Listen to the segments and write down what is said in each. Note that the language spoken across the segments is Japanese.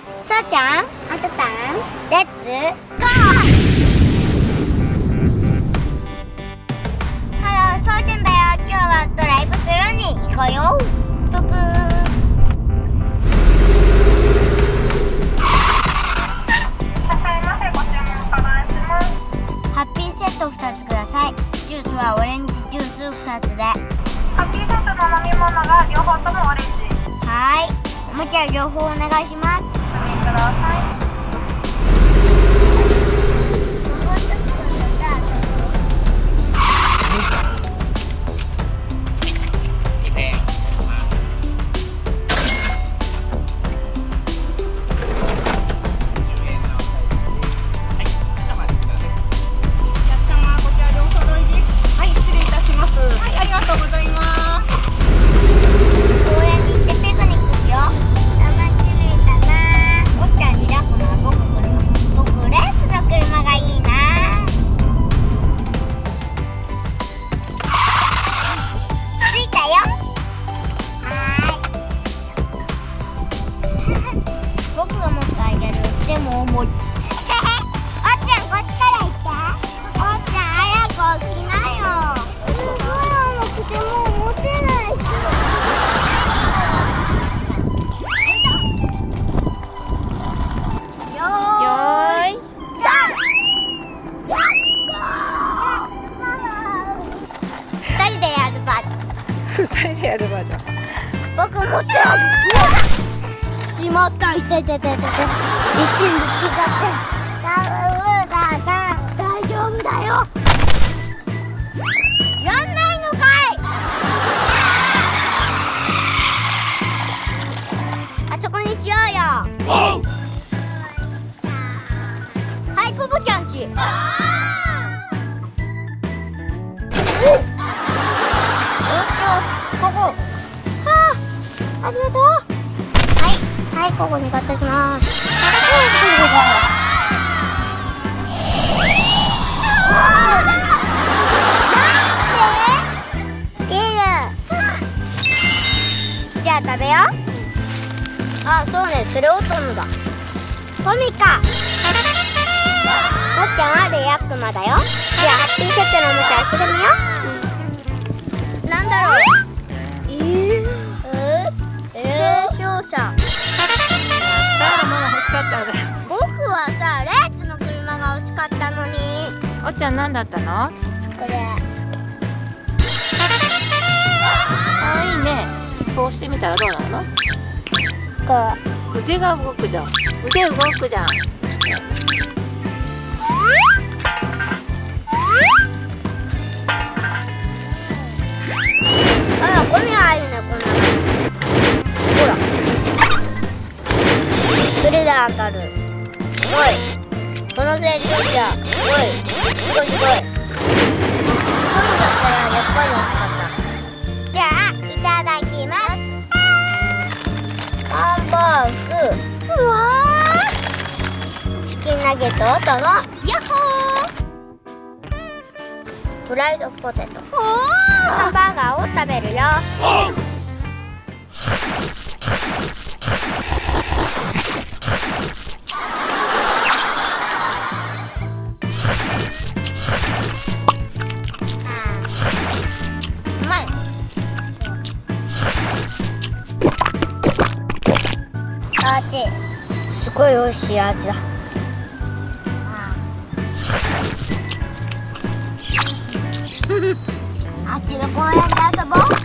さあちゃん、あとたん、レッツゴー。ハロー、そうちゃんだよ。今日はドライブスルーに行こうよ。ププー。ハッピーセット2つください。ジュースはオレンジジュース2つで。 ハッピーセットの飲み物が両方ともオレンジ。 はい。おもちゃ両方お願いします。 ごめんください。僕が持ってあげる。でも重い。おっちゃん、こっちから行って。おっちゃん、早く起きなよ。すごい重くてもう持てない。よーい、スタート。2人でやるバージョン。 2人でやるバージョン。 僕持ってあげる。しまった、痛い痛い痛い痛い。一瞬で使って大丈夫だよ。やんないのかい。あそこにしようよ。はい、ポポちゃんち。ここ。はあ、ありがとう。はい、ここに買ってします。じゃあ食べよう。あ、そうね、それをトムだ。トミカ。もっちゃんはレイアックマだよ。じゃあハッピーセットのおもちゃ開けてみよう。なんだろう。軽傷者。僕はさ、レーツの車が欲しかったのに。 おっちゃん何だったの？ これ。 あ、いいね。尻尾押してみたらどうなの？ こう。腕が動くじゃん。腕動くじゃん。 あら、ゴミ入るね、こんなの。ほら。それで当たる。すごい。この成長者、すごい。すごいすごい。そうだったらやっぱり欲しかった。じゃあ、いただきます。ハンバーグ。うわー。チキンナゲットとのヤッホー。フライドポテト。ハンバーガーを食べるよ。すごい美味しい味だ。あっちの公園で遊ぼう。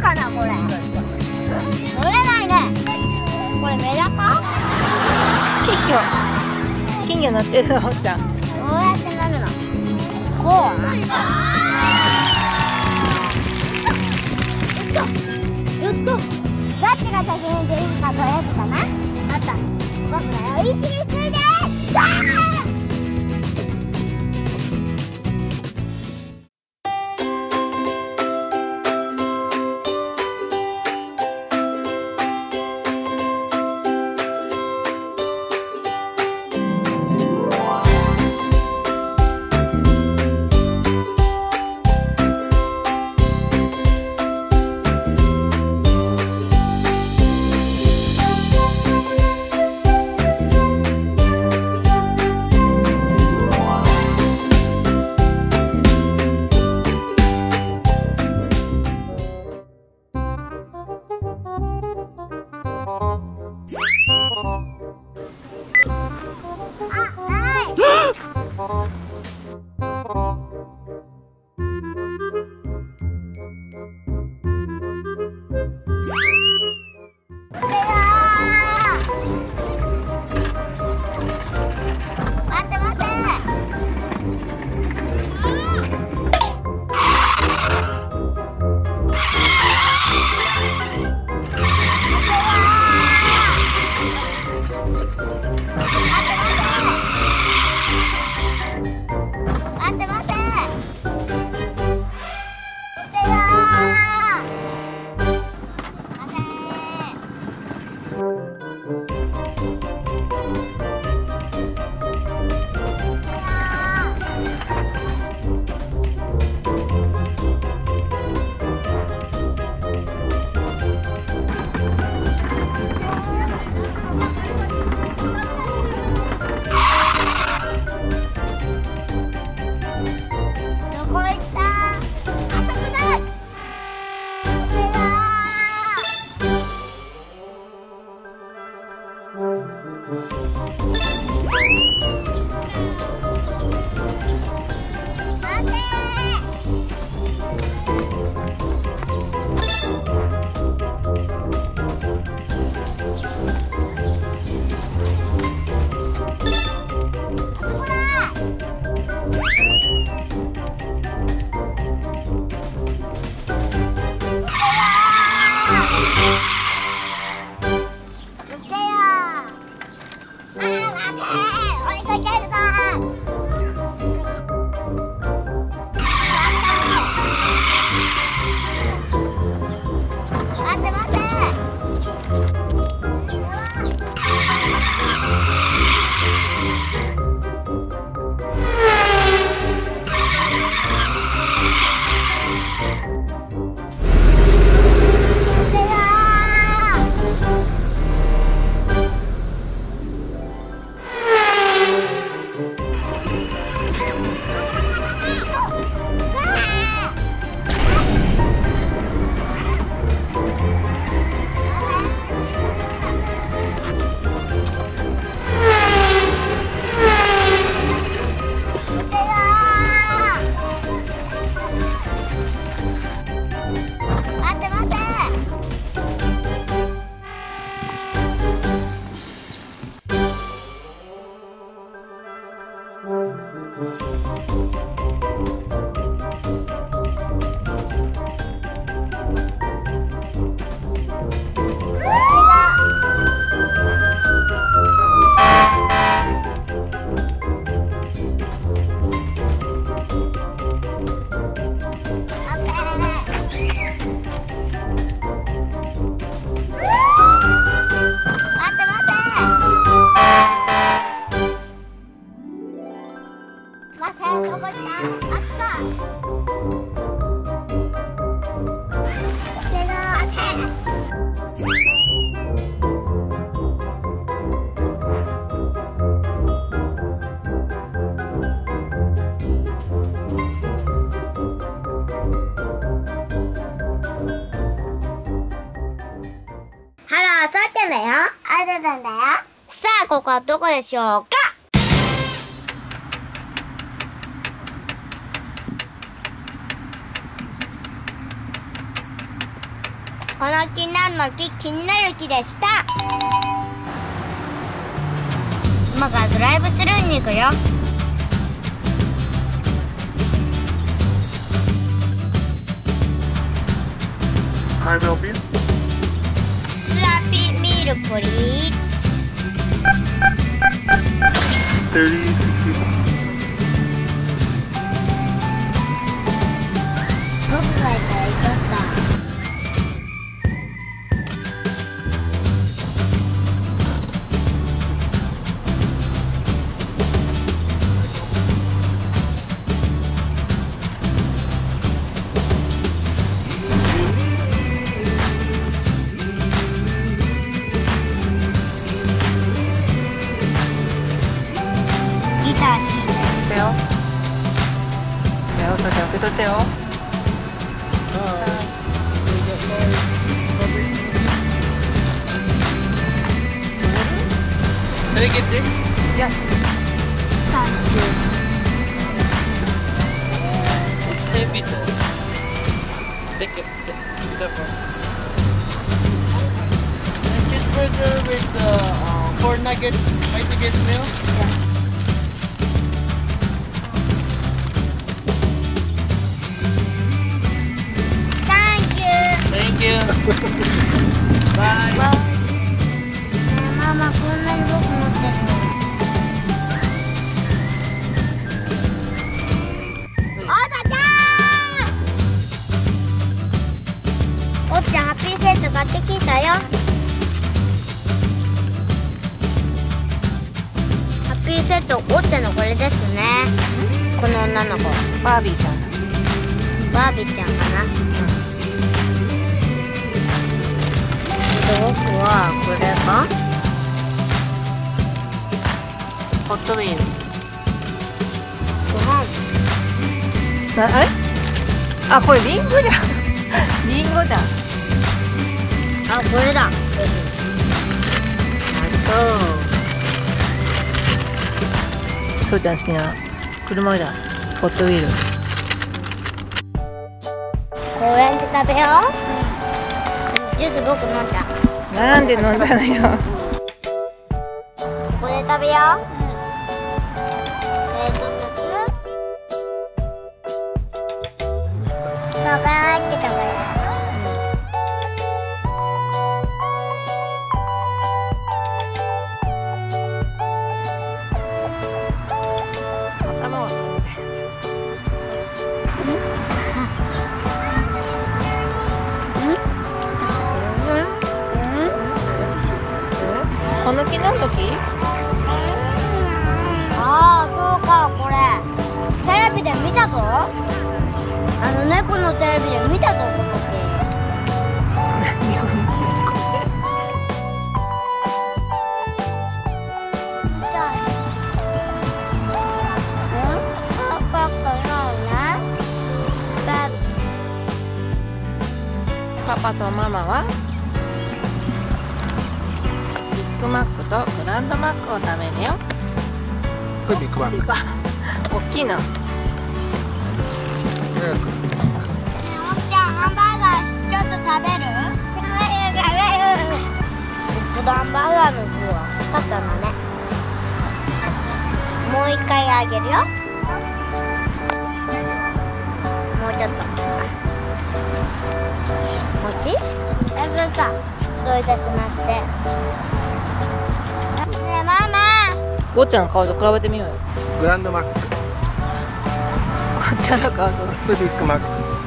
かなこれ。乗れないね。これメダカ？ 金魚乗ってるおーちゃん。 どうやって乗るの？こう？やった。どっちが先に出るかどうやつかな？あった。僕だよ。1、2、3で。だよ。あずなんだよ。さあ、ここはどこでしょうか？ この木何の木？気になる木でした。今からドライブスルーに行くよ。 Can I help you? スラピーミルプリーズ。 30, 60. 僕がいたら行こうか。ギター弾いて。 だよ。だよ、それじゃ受け取ってよ。 Can I get this? Yeah. It's heavy though. Take it. Take that one. And cheeseburger with the 4 nuggets, 5 nuggets meal. Thank you. Thank you. Bye. ママこんなに僕持ってるの。おだちゃん。おっちゃんハッピーセット買ってきたよ。ハッピーセットおっちゃんのこれですね。この女の子バービーちゃん。 バービーちゃんかな。僕はこれか。 ホットウィール。 ご飯。 あれ？あ、これリンゴじゃん。リンゴだ。 あ、これだ。 そうちゃん好きな車だ。ホットウィール。 公園で食べよう。ジュース僕飲んだ。 なんで飲んだのよ。 ここで食べよう。ババーって食べよう。 頭をそうみたいな。この木何の木？ ああ、そうか、これテレビで見たぞ。あの猫のテレビで見たぞ、この木。 何この木？パパとママはビッグマックとグランドマックを食べるよ。 これビッグマック。 でかい。大きいな。 おっちゃん、ハンバーガーちょっと食べる？このハンバーガーの具は買ったのね。もう一回あげるよ。もうちょっと。もし？さん、どういたしまして。ねえ、ママ。 ごっちゃんの顔と比べてみようよ。 グランドマック。 ごっちゃんの顔と。 これビッグマック。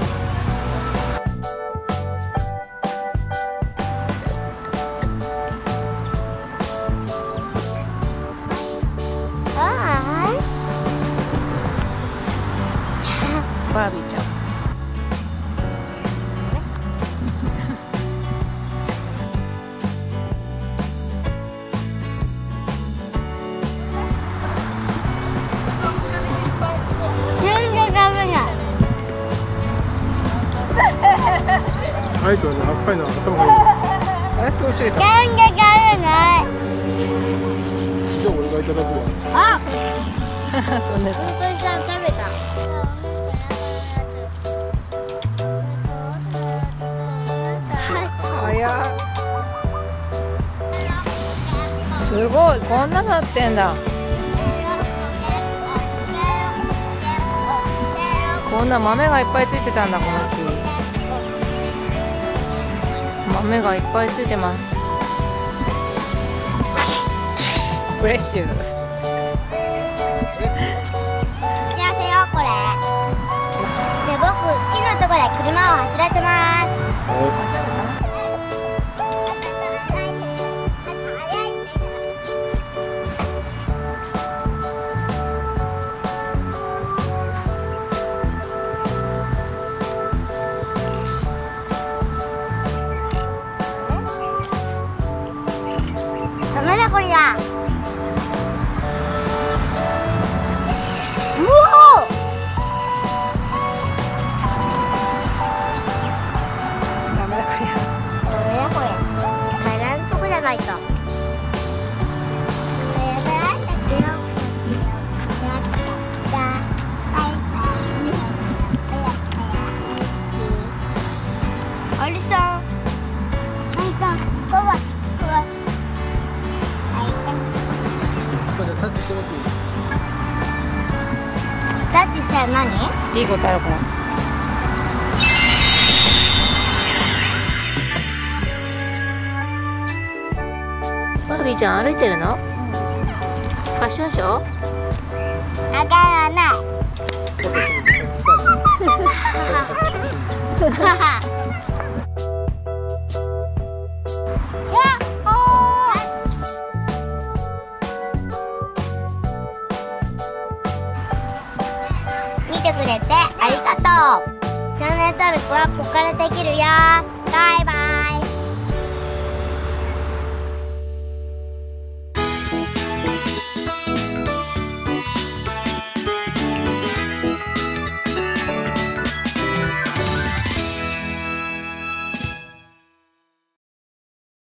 バービーちゃん。 全然食べない。 アイスはね、赤いの頭がいい。 あれ、どうしてた。 全然食べない。 じゃあ俺がいただくわ。 あ、 飛んでる。 本当にさん食べた。 や。すごい、こんななってんだ。こんな豆がいっぱいついてたんだ、この木。豆がいっぱいついてます。フレッシュ。 幸せよこれ。で僕木のところで車を走らせます。ダメだこれだ。うおー。 ダメだこりゃ。 ダメだこれ。階段のとこじゃないと。ありさん。こわ。 タッチしてもらっていい？ タッチしたら何？ いいことあるから。バービーちゃん歩いてるの？ファッションショー？ わからない。見てくれてありがとう。チャンネル登録はここからできるよ。